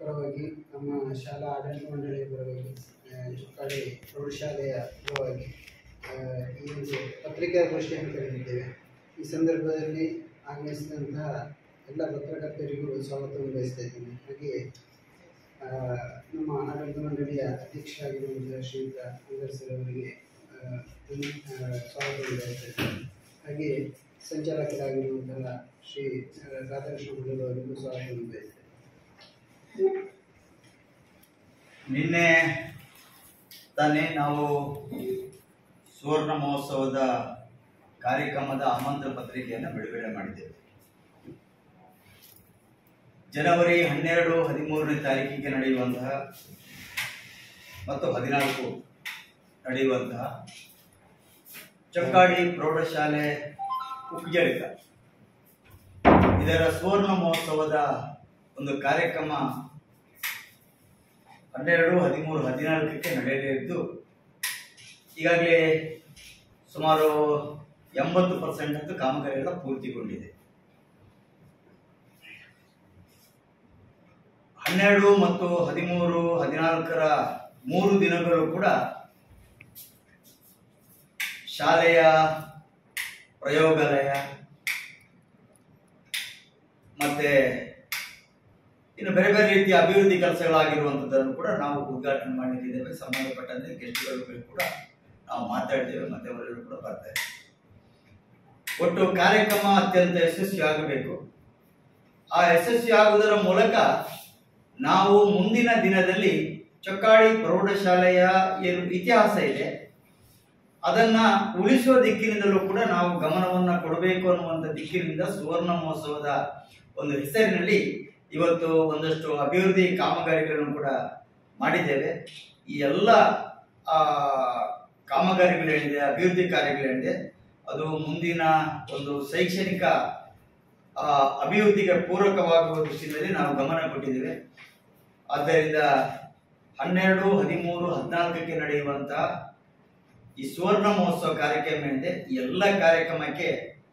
ಪರವಾಗಿ ನಮ್ಮ ಶಾಲಾ ಆಡಳಿತ ಮಂಡಳಿಯ ಪರವಾಗಿ ಚೊಕ್ಕಾಡಿ ಪ್ರೌಢಶಾಲೆಯ ಪರವಾಗಿ ಈ ಒಂದು ಪತ್ರಿಕಾಗೋಷ್ಠಿಯನ್ನು ಕರೆದಿದ್ದೇವೆ. ಈ ಸಂದರ್ಭದಲ್ಲಿ ಆಗಮಿಸಿದಂತಹ ಎಲ್ಲ ಪತ್ರಕರ್ತರಿಗೂ ಸ್ವಾಗತವನ್ನು ಬಯಸ್ತಾ ಇದ್ದೀನಿ. ಹಾಗೆಯೇ ನಮ್ಮ ಆಡಳಿತ ಮಂಡಳಿಯ ಅಧ್ಯಕ್ಷರಾಗಿರುವಂತಹ ಶ್ರೀಯುತ ಅಂಗರ್ ಸರ್ ಅವರಿಗೆ ಸ್ವಾಗತವನ್ನು ಬಯಸ್ತಾ ಇದ್ದೀನಿ. ಹಾಗೆಯೇ ಸಂಚಾಲಕರಾಗಿರುವಂತಹ ಶ್ರೀ ರಾಧಾಕೃಷ್ಣ ಮುಳ್ಳೂರು ಅವರಿಗೂ ಸ್ವಾಗತವನ್ನು ಬಯಸ್ತೇನೆ. ನಿನ್ನೆ ತಾನೇ ನಾವು ಸುವರ್ಣ ಮಹೋತ್ಸವದ ಕಾರ್ಯಕ್ರಮದ ಆಮಂತ್ರಣ ಪತ್ರಿಕೆಯನ್ನು ಬಿಡುಗಡೆ ಮಾಡಿದ್ದೇವೆ. ಜನವರಿ 12, 13ನೇ ತಾರೀಕಿಗೆ ನಡೆಯುವಂತಹ ಮತ್ತು 14 ನಡೆಯುವಂತಹ ಚೊಕ್ಕಾಡಿ ಪ್ರೌಢಶಾಲೆ ಉಪಜಳಿತ ಇದರ ಸುವರ್ಣ ಮಹೋತ್ಸವದ ಒಂದು ಕಾರ್ಯಕ್ರಮ 12, 13, 14ಕ್ಕೆ ನಡೆಯಲಿದ್ದು ಈಗಾಗಲೇ ಸುಮಾರು 80% ಕಾಮಗಾರಿಗಳ ಪೂರ್ತಿಗೊಂಡಿದೆ. 12 ಮತ್ತು 13, 14ರ 3 ದಿನಗಳು ಕೂಡ ಶಾಲೆಯ ಪ್ರಯೋಗಾಲಯ ಮತ್ತೆ ಇನ್ನು ಬೇರೆ ಬೇರೆ ರೀತಿಯ ಅಭಿವೃದ್ಧಿ ಕೆಲಸಗಳಾಗಿರುವಂಥದ್ದನ್ನು ಕೂಡ ನಾವು ಉದ್ಘಾಟನೆ ಮಾಡಲಿದ್ದೇವೆ. ಸಂಬಂಧಪಟ್ಟಂತೆ ಗೆಸ್ಟ್ಗಳು ಕೂಡ ನಾವು ಮಾತಾಡಿದ್ದೇವೆ, ಮತ್ತೆ ಅವರೆಲ್ಲರೂ ಕೂಡ ಬರ್ತಾರೆ. ಒಟ್ಟು ಕಾರ್ಯಕ್ರಮ ಅತ್ಯಂತ ಯಶಸ್ವಿಯಾಗಬೇಕು. ಆ ಯಶಸ್ವಿ ಆಗುವುದರ ಮೂಲಕ ನಾವು ಮುಂದಿನ ದಿನದಲ್ಲಿ ಚೊಕ್ಕಾಡಿ ಪ್ರೌಢಶಾಲೆಯ ಏನು ಇತಿಹಾಸ ಇದೆ ಅದನ್ನ ಉಳಿಸುವ ದಿಕ್ಕಿನಿಂದಲೂ ಕೂಡ ನಾವು ಗಮನವನ್ನು ಕೊಡಬೇಕು ಅನ್ನುವಂಥ ದಿಕ್ಕಿನಿಂದ ಸುವರ್ಣ ಮಹೋತ್ಸವದ ಒಂದು ಹೆಸರಿನಲ್ಲಿ ಇವತ್ತು ಒಂದಷ್ಟು ಅಭಿವೃದ್ಧಿ ಕಾಮಗಾರಿಗಳನ್ನು ಕೂಡ ಮಾಡಿದ್ದೇವೆ. ಈ ಎಲ್ಲ ಕಾಮಗಾರಿಗಳೇನಿದೆ, ಅಭಿವೃದ್ಧಿ ಕಾರ್ಯಗಳೇನಿದೆ, ಅದು ಮುಂದಿನ ಒಂದು ಶೈಕ್ಷಣಿಕ ಅಭಿವೃದ್ಧಿಗೆ ಪೂರಕವಾಗುವ ದೃಷ್ಟಿಯಲ್ಲಿ ನಾವು ಗಮನ ಕೊಟ್ಟಿದ್ದೇವೆ. ಆದ್ದರಿಂದ 12, 13, 14ಕ್ಕೆ ನಡೆಯುವಂತಹ ಈ ಸುವರ್ಣ ಮಹೋತ್ಸವ ಕಾರ್ಯಕ್ರಮ ಏನಿದೆ ಈ ಎಲ್ಲ ಕಾರ್ಯಕ್ರಮಕ್ಕೆ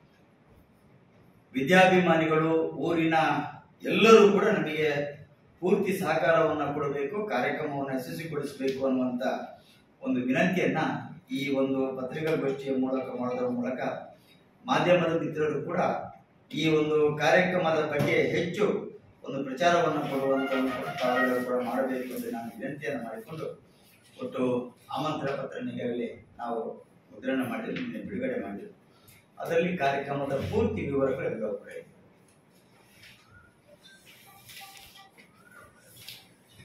ವಿದ್ಯಾಭಿಮಾನಿಗಳು, ಊರಿನ ಎಲ್ಲರೂ ಕೂಡ ನಮಗೆ ಪೂರ್ತಿ ಸಹಕಾರವನ್ನು ಕೊಡಬೇಕು, ಕಾರ್ಯಕ್ರಮವನ್ನು ಯಶಸ್ವಿಗೊಳಿಸಬೇಕು ಅನ್ನುವಂಥ ಒಂದು ವಿನಂತಿಯನ್ನ ಈ ಒಂದು ಪತ್ರಿಕಾಗೋಷ್ಠಿಯ ಮೂಲಕ ಮಾಡೋದರ ಮೂಲಕ ಮಾಧ್ಯಮದ ಮಿತ್ರರು ಕೂಡ ಈ ಒಂದು ಕಾರ್ಯಕ್ರಮದ ಬಗ್ಗೆ ಹೆಚ್ಚು ಒಂದು ಪ್ರಚಾರವನ್ನು ಕೊಡುವಂಥವನ್ನು ಕೂಡ ತಾವೆಲ್ಲರೂ ಕೂಡ ಮಾಡಬೇಕು ಎಂದು ನಾನು ವಿನಂತಿಯನ್ನು ಮಾಡಿಕೊಂಡು ಒಟ್ಟು ಆಮಂತ್ರಣ ಪತ್ರ ಈಗಾಗಲೇ ನಾವು ಮುದ್ರಣ ಮಾಡಿ ನಿನ್ನೆ ಬಿಡುಗಡೆ ಮಾಡಿದ್ವಿ. ಅದರಲ್ಲಿ ಕಾರ್ಯಕ್ರಮದ ಪೂರ್ತಿ ವಿವರಗಳೆಲ್ಲವೂ ಕೂಡ ಇದೆ.